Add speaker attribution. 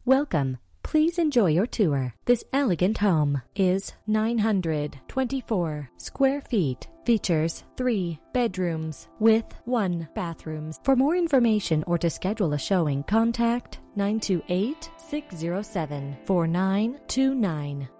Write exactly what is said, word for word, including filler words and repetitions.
Speaker 1: Welcome. Please enjoy your tour. This elegant home is nine hundred twenty-four square feet. Features three bedrooms with one bathroom. For more information or to schedule a showing, contact nine two eight, six zero seven, four nine two nine.